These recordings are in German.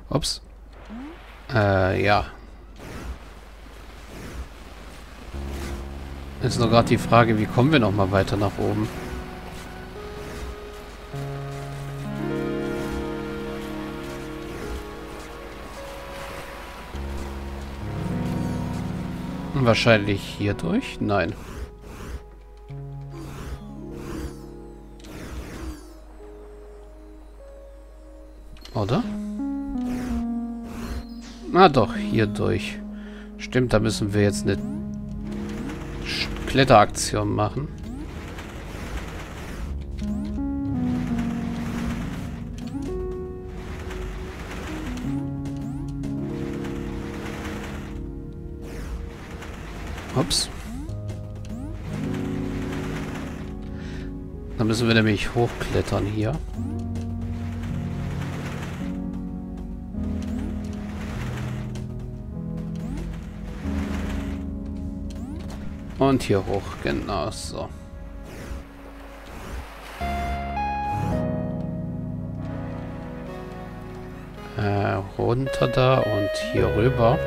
Ups. Ja. Ist nur gerade die Frage, wie kommen wir noch mal weiter nach oben? Wahrscheinlich hier durch? Nein. Oder? Na doch, hier durch. Stimmt, da müssen wir jetzt eine Kletteraktion machen. Ups. Da müssen wir nämlich hochklettern hier. Und hier hoch, genau so. Runter da und hier rüber.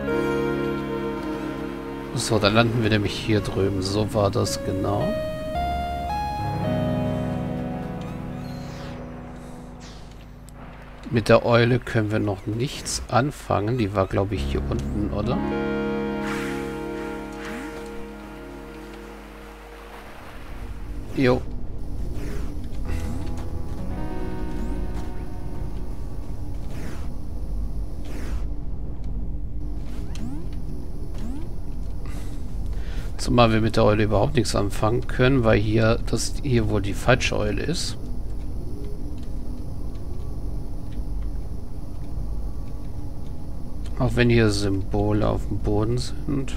So, dann landen wir nämlich hier drüben. So war das genau. Mit der Eule können wir noch nichts anfangen. Die war, glaube ich, hier unten, oder? Jo. Zumal wir mit der Eule überhaupt nichts anfangen können, weil hier wohl die falsche Eule ist. Auch wenn hier Symbole auf dem Boden sind.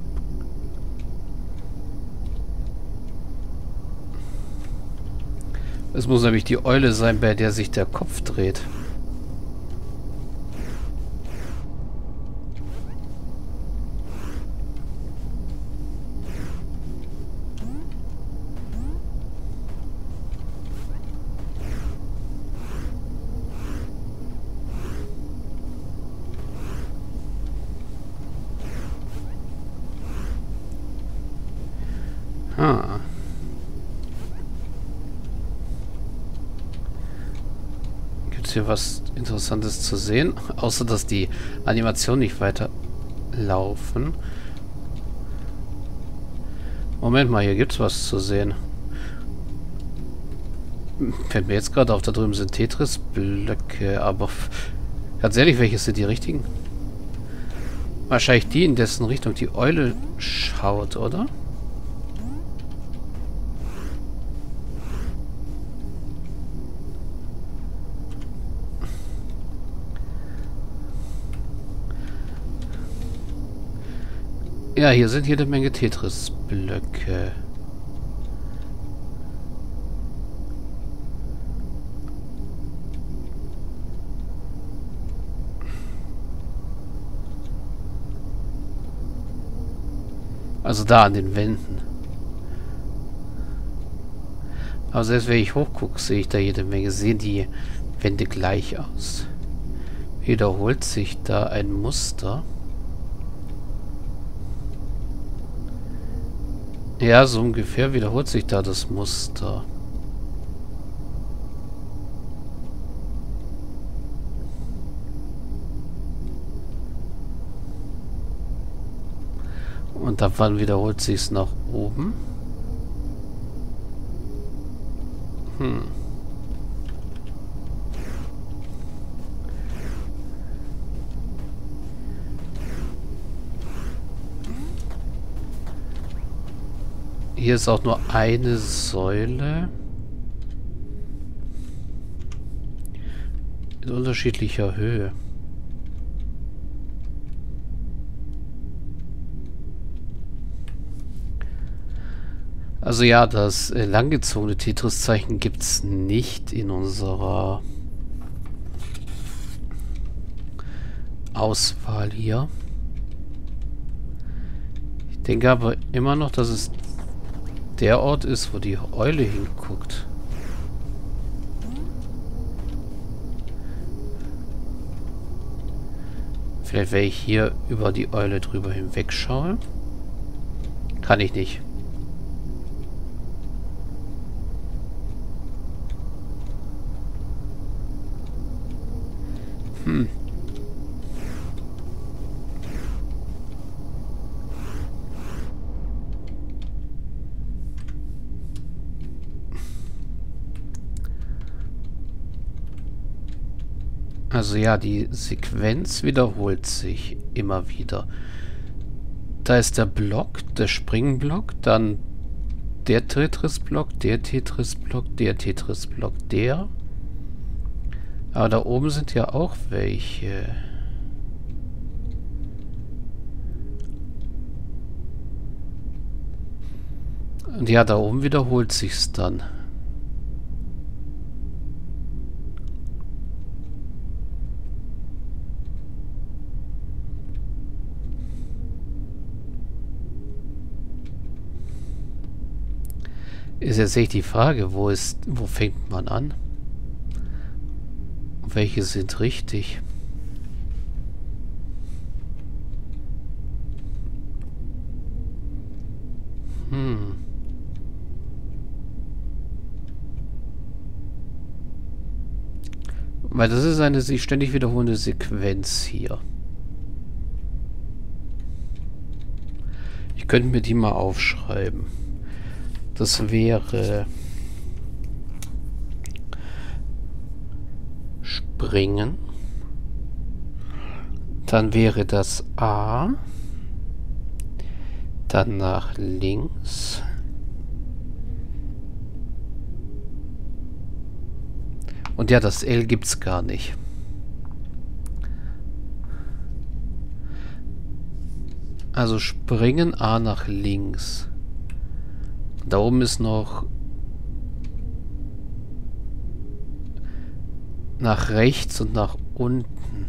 Es muss nämlich die Eule sein, bei der sich der Kopf dreht. Ah. Gibt es hier was Interessantes zu sehen? Außer, dass die Animationen nicht weiter laufen. Moment mal, hier gibt es was zu sehen. Fällt mir jetzt gerade auf, da drüben sind Tetris-Blöcke, aber ganz ehrlich, welche sind die richtigen? Wahrscheinlich die, in dessen Richtung die Eule schaut, oder? Ja, hier sind jede Menge Tetris-Blöcke. Also da an den Wänden. Aber selbst wenn ich hochgucke, sehe ich da jede Menge. Sehen die Wände gleich aus? Wiederholt sich da ein Muster? Ja, so ungefähr wiederholt sich da das Muster. Und ab wann wiederholt sich es nach oben? Hier ist auch nur eine Säule. In unterschiedlicher Höhe. Also ja, das langgezogene Tetris-Zeichen gibt es nicht in unserer Auswahl hier. Ich denke aber immer noch, dass es der Ort ist, wo die Eule hinguckt. Vielleicht, wenn ich hier über die Eule drüber hinweg schaue. Kann ich nicht. Hm. Also ja, die Sequenz wiederholt sich immer wieder. Da ist der Block, der Springblock, dann der Tetris-Block, der Tetris-Block, der Tetris-Block, der. Aber da oben sind ja auch welche. Und ja, da oben wiederholt sich's dann. Ist jetzt echt die Frage, wo fängt man an? Welche sind richtig? Weil das ist eine sich ständig wiederholende Sequenz hier. Ich könnte mir die mal aufschreiben. Das wäre springen. Dann wäre das A. Dann nach links. Und ja, das L gibt's gar nicht. Also springen A nach links. Da oben ist noch nach rechts und nach unten.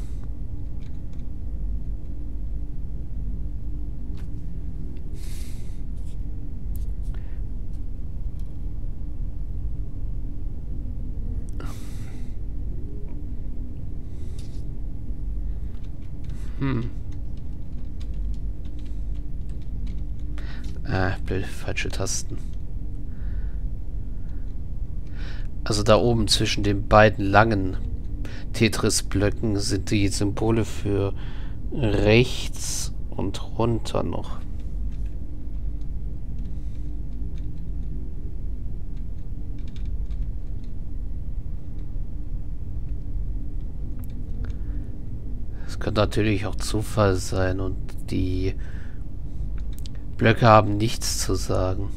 Blöd, falsche Tasten. Also da oben zwischen den beiden langen Tetris-Blöcken sind die Symbole für rechts und runter noch. Es kann natürlich auch Zufall sein und die Blöcke haben nichts zu sagen.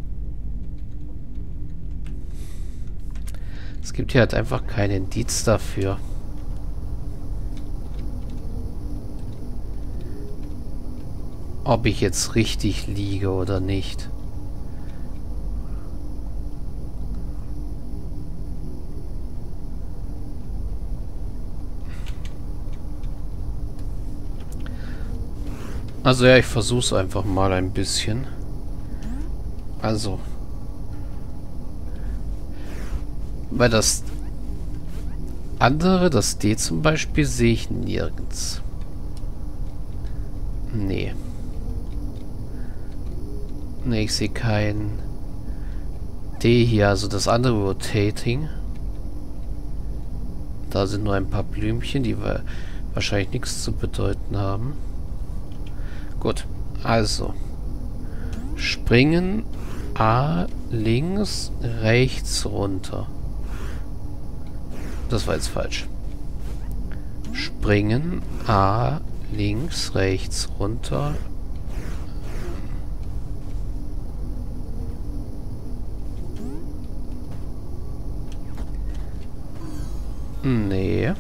Es gibt hier halt einfach keinen Indiz dafür. Ob ich jetzt richtig liege oder nicht. Also ja, ich versuche es einfach mal ein bisschen. Also. Weil das andere, das D zum Beispiel, sehe ich nirgends. Nee. Nee, ich sehe kein D hier, also das andere Rotating. Da sind nur ein paar Blümchen, die wahrscheinlich nichts zu bedeuten haben. Gut, also springen A links, rechts runter. Das war jetzt falsch. Springen A links, rechts runter. Nee.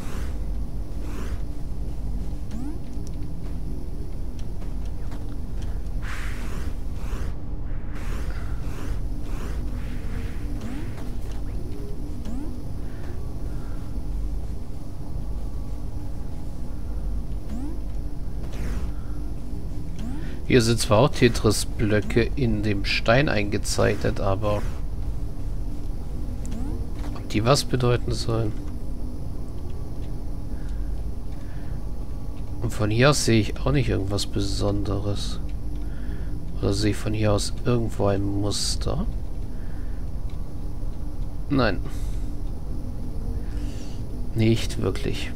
Hier sind zwar auch Tetris-Blöcke in dem Stein eingezeichnet, aber ob die was bedeuten sollen? Und von hier aus sehe ich auch nicht irgendwas Besonderes. Oder sehe ich von hier aus irgendwo ein Muster? Nein. Nicht wirklich.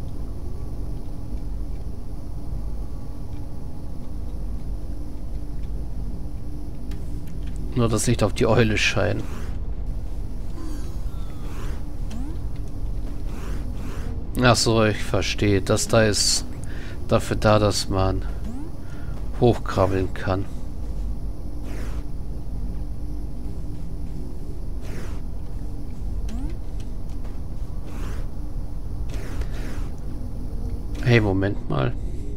Nur das Licht auf die Eule scheint. Ach so, ich verstehe. Das da ist dafür da, dass man hochkrabbeln kann. Hey, Moment mal.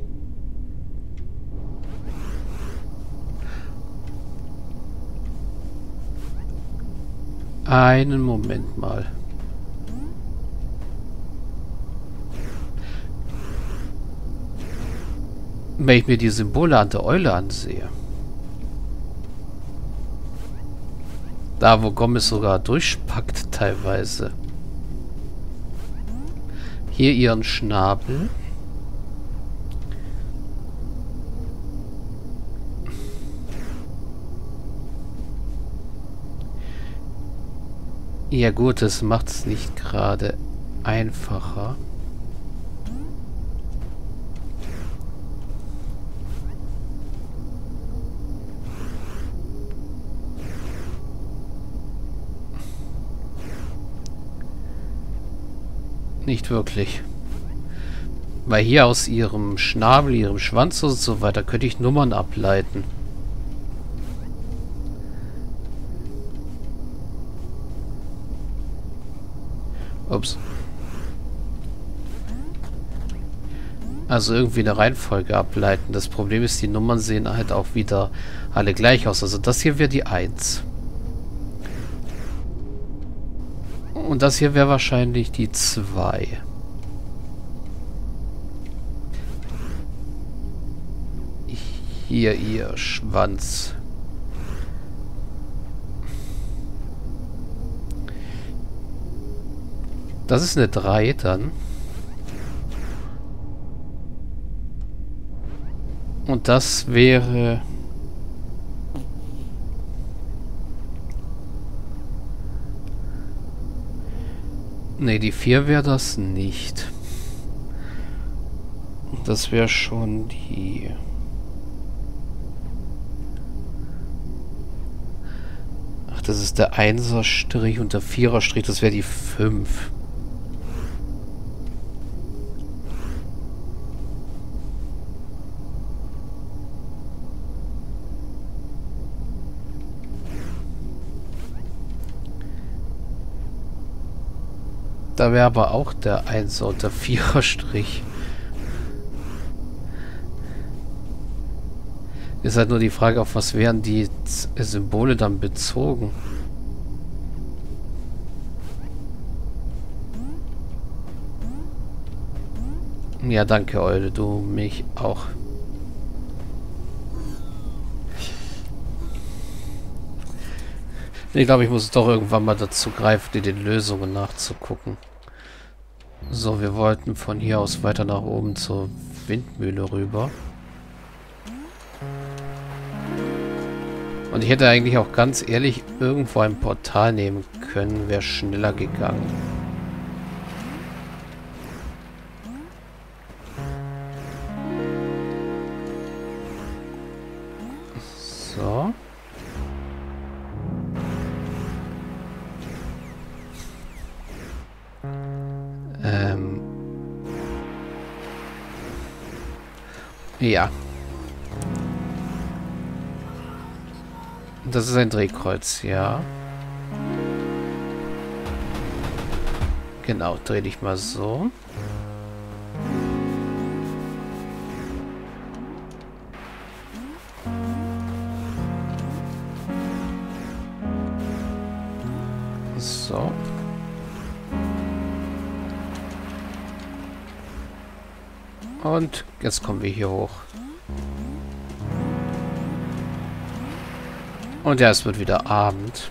Einen Moment mal. Wenn ich mir die Symbole an der Eule ansehe. Da, wo Gomez sogar durchpackt teilweise. Hier ihren Schnabel. Ja gut, das macht es nicht gerade einfacher. Nicht wirklich. Weil hier aus ihrem Schnabel, ihrem Schwanz und so weiter könnte ich Nummern ableiten. Ups. Also irgendwie eine Reihenfolge ableiten. Das Problem ist, die Nummern sehen halt auch wieder alle gleich aus. Also das hier wäre die 1. Und das hier wäre wahrscheinlich die 2. Hier ihr Schwanz. Das ist eine 3 dann. Und das wäre... Ne, die 4 wäre das nicht. Das wäre schon die... Ach, das ist der 1er Strich und der 4er Strich, das wäre die 5. Da wäre aber auch der 1er und der 4er Strich. Ist halt nur die Frage, auf was wären die Symbole dann bezogen? Ja, danke, Eule, du mich auch. Ich glaube, ich muss doch irgendwann mal dazu greifen, in den Lösungen nachzugucken. So, wir wollten von hier aus weiter nach oben zur Windmühle rüber. Und ich hätte eigentlich auch ganz ehrlich irgendwo ein Portal nehmen können, wäre schneller gegangen. So. Ja. Das ist ein Drehkreuz, ja. Genau, dreh dich mal so. So. Und jetzt kommen wir hier hoch. Und ja, es wird wieder Abend.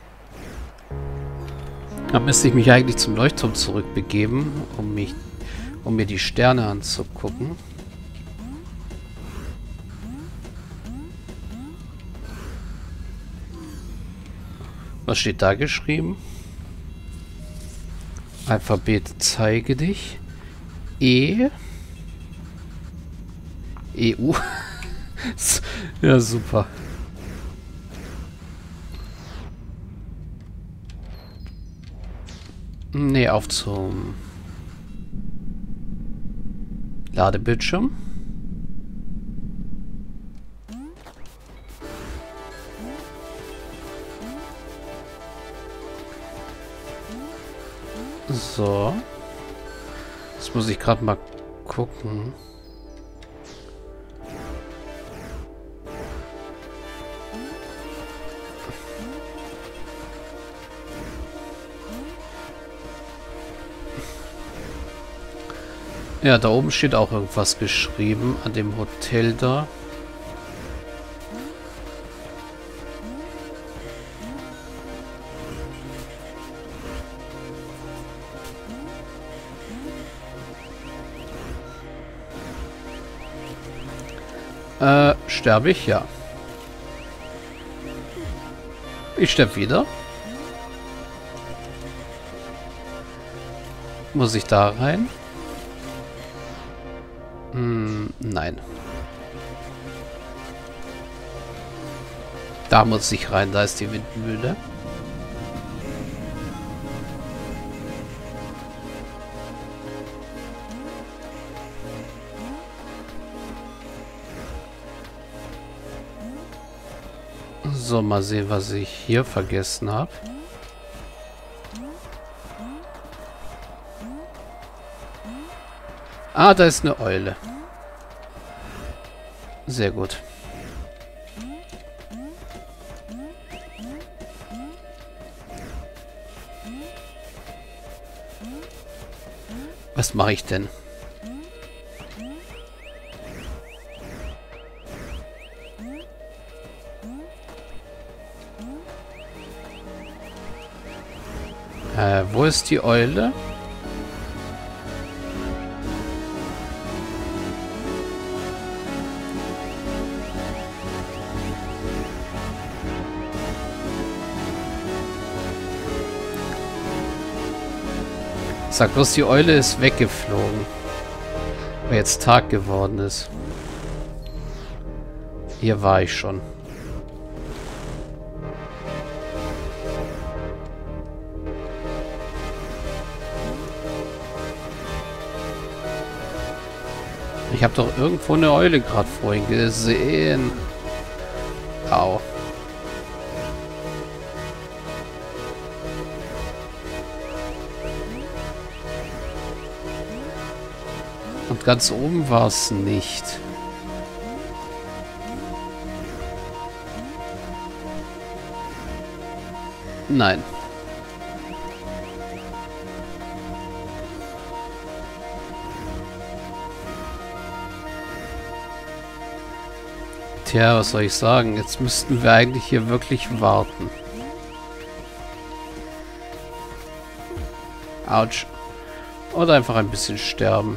Da müsste ich mich eigentlich zum Leuchtturm zurückbegeben, um mir die Sterne anzugucken. Was steht da geschrieben? Alphabet zeige dich. E. EU. Ja, super. Nee, auf zum Ladebildschirm. So. Jetzt muss ich gerade mal gucken. Ja, da oben steht auch irgendwas geschrieben an dem Hotel da. Sterbe ich? Ja. Ich sterbe wieder. Muss ich da rein? Nein. Da muss ich rein, da ist die Windmühle. So, mal sehen, was ich hier vergessen habe. Ah, da ist eine Eule. Sehr gut. Was mache ich denn? Wo ist die Eule? Sag bloß, die Eule ist weggeflogen. Weil jetzt Tag geworden ist. Hier war ich schon. Ich habe doch irgendwo eine Eule gerade vorhin gesehen. Au. Und ganz oben war es nicht. Nein. Tja, was soll ich sagen? Jetzt müssten wir eigentlich hier wirklich warten. Autsch. Oder einfach ein bisschen sterben.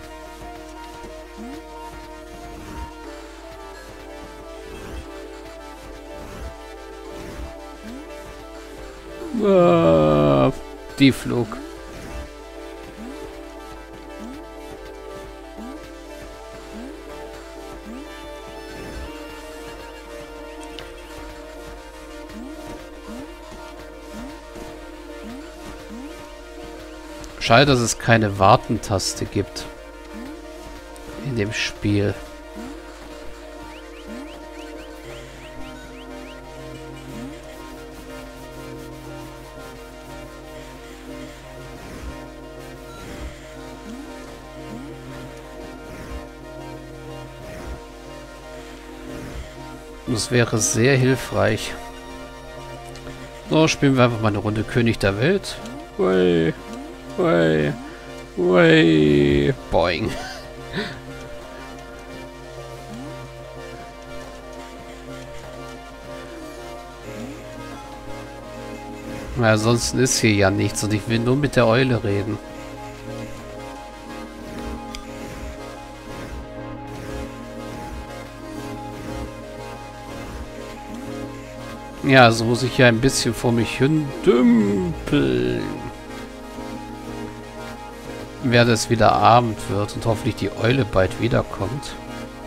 Die flog. Schade, dass es keine Wartentaste gibt in dem Spiel. Das wäre sehr hilfreich. So, spielen wir einfach mal eine Runde König der Welt. Ui, ui, ui, boing. Na, ansonsten ist hier ja nichts und ich will nur mit der Eule reden. Ja, so muss ich ja ein bisschen vor mich hin dümpeln. Werde es wieder Abend wird und hoffentlich die Eule bald wiederkommt.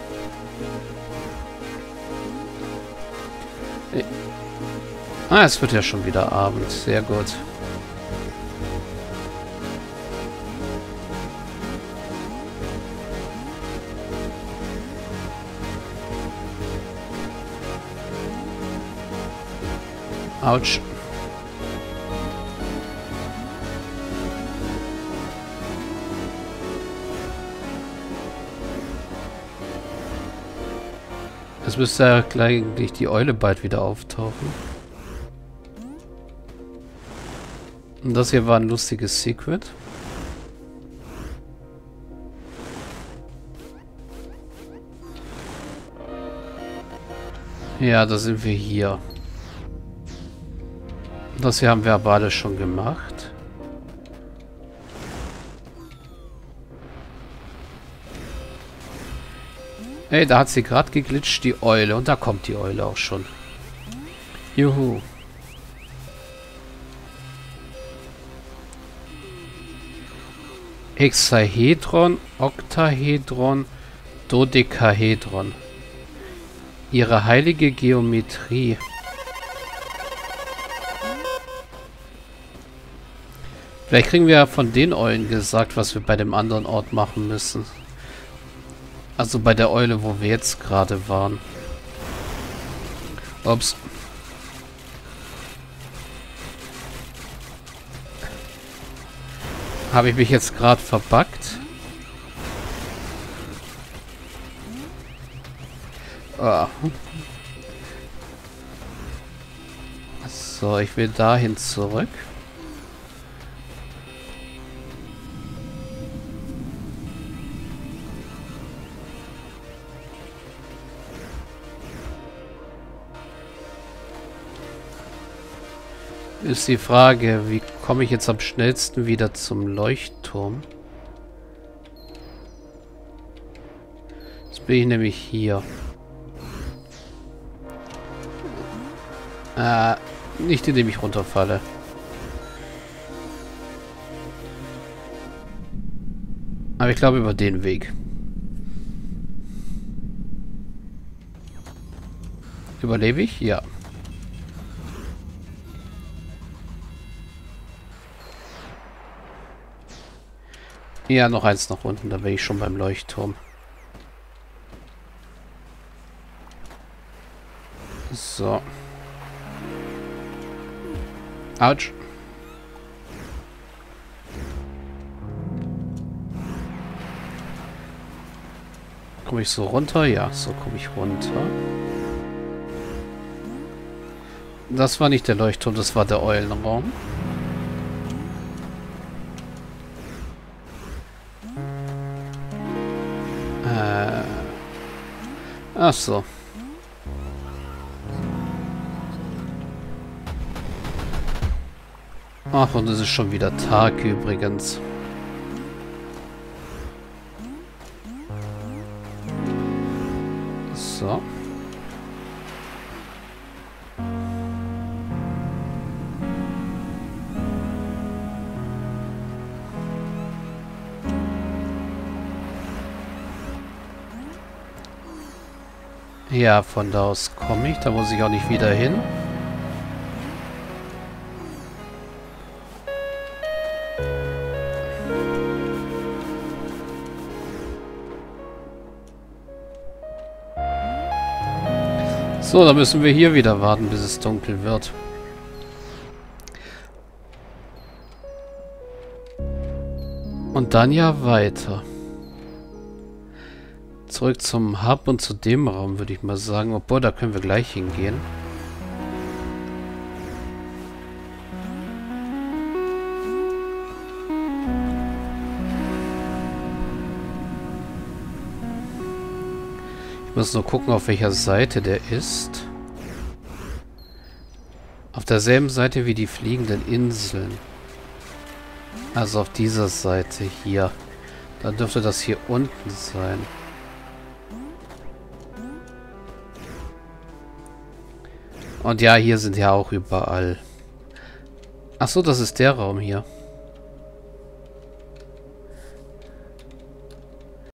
Ah, es wird ja schon wieder Abend. Sehr gut. Autsch. Es müsste ja eigentlich die Eule bald wieder auftauchen. Und das hier war ein lustiges Secret. Ja, da sind wir hier. Das hier haben wir aber alles schon gemacht. Ey, da hat sie gerade geglitscht, die Eule. Und da kommt die Eule auch schon. Juhu. Hexahedron, Oktahedron, Dodekahedron. Ihre heilige Geometrie. Vielleicht kriegen wir ja von den Eulen gesagt, was wir bei dem anderen Ort machen müssen. Also bei der Eule, wo wir jetzt gerade waren. Ups. Habe ich mich jetzt gerade verbuggt? Ah. So, ich will dahin zurück. Ist die Frage, wie komme ich jetzt am schnellsten wieder zum Leuchtturm? Jetzt bin ich nämlich hier. Nicht indem ich runterfalle. Aber ich glaube über den Weg. Überlebe ich? Ja. Ja, noch eins nach unten, da bin ich schon beim Leuchtturm. So. Autsch. Komme ich so runter? Ja, so komme ich runter. Das war nicht der Leuchtturm, das war der Eulenraum. Ach so. Ach, und es ist schon wieder Tag übrigens. So. Ja, von da aus komme ich. Da muss ich auch nicht wieder hin. So, dann müssen wir hier wieder warten, bis es dunkel wird. Und dann ja weiter. Zurück zum Hub und zu dem Raum, würde ich mal sagen. Obwohl, da können wir gleich hingehen. Ich muss nur gucken, auf welcher Seite der ist. Auf derselben Seite wie die fliegenden Inseln. Also auf dieser Seite hier. Dann dürfte das hier unten sein. Und ja, hier sind ja auch überall. Ach so, das ist der Raum hier.